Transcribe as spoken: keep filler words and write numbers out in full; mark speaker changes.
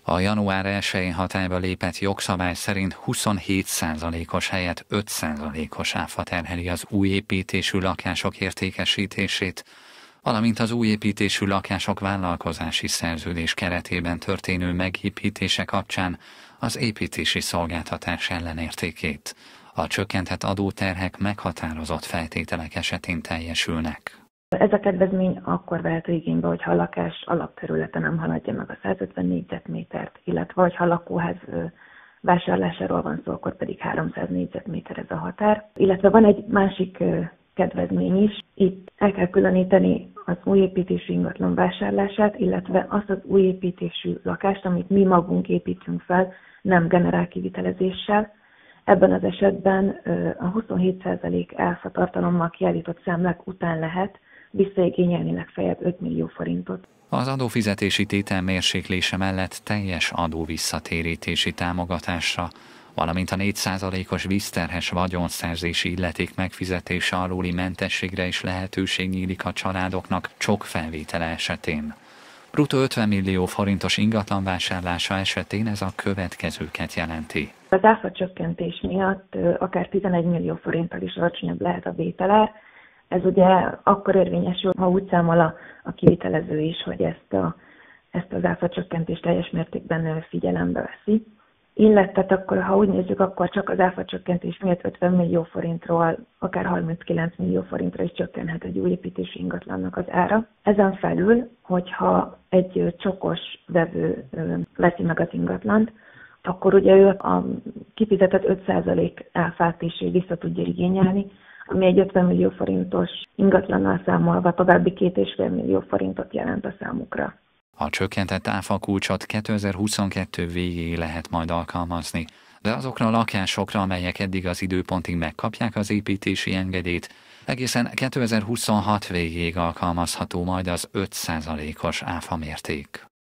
Speaker 1: A január elsején hatályba lépett jogszabály szerint huszonhét százalékos helyett öt százalékos áfa terheli az új építésű lakások értékesítését, valamint az új építésű lakások vállalkozási szerződés keretében történő megépítése kapcsán az építési szolgáltatás ellenértékét. A csökkentett adóterhek meghatározott feltételek esetén teljesülnek.
Speaker 2: Ez a kedvezmény akkor vehető igénybe, hogyha a lakás alapterülete nem haladja meg a százötven négyzetmétert, illetve hogyha a lakóház vásárlásáról van szó, akkor pedig háromszáz négyzetméter ez a határ. Illetve van egy másik kedvezmény is. Itt el kell különíteni az új építésű ingatlan vásárlását, illetve azt az új építésű lakást, amit mi magunk építünk fel, nem generál kivitelezéssel. Ebben az esetben a huszonhét százalék áfa tartalommal kiállított számlák után lehet visszaigényelni legfeljebb öt millió forintot.
Speaker 1: Az adófizetési tétel mérséklése mellett teljes adóvisszatérítési támogatásra, valamint a négy százalékos vízterhes vagyonszerzési illeték megfizetése alóli mentességre is lehetőség nyílik a családoknak csokfelvétele esetén. Bruttó ötven millió forintos ingatlan vásárlása esetén ez a következőket jelenti.
Speaker 2: Az áfa csökkentés miatt akár tizenegy millió forinttal is alacsonyabb lehet a vételár. Ez ugye akkor érvényesül, ha úgy számol a, a kivitelező is, hogy ezt, a, ezt az áfa csökkentést teljes mértékben figyelembe veszi. Illetve akkor, ha úgy nézzük, akkor csak az áfa csökkentés miatt ötven millió forintról, akár harminckilenc millió forintra is csökkenhet egy új építési ingatlannak az ára. Ezen felül, hogyha egy csokos vevő veszi meg az ingatlant, akkor ugye ő a kifizetett öt százalék áfát is vissza tudja igényelni, ami egy ötven millió forintos ingatlannal számolva további két egész öt millió forintot jelent a számukra.
Speaker 1: A csökkentett áfakulcsot kétezer-huszonkettő végéig lehet majd alkalmazni, de azokra a lakásokra, amelyek eddig az időpontig megkapják az építési engedélyt, egészen kétezer-huszonhat végéig alkalmazható majd az öt százalékos áfamérték.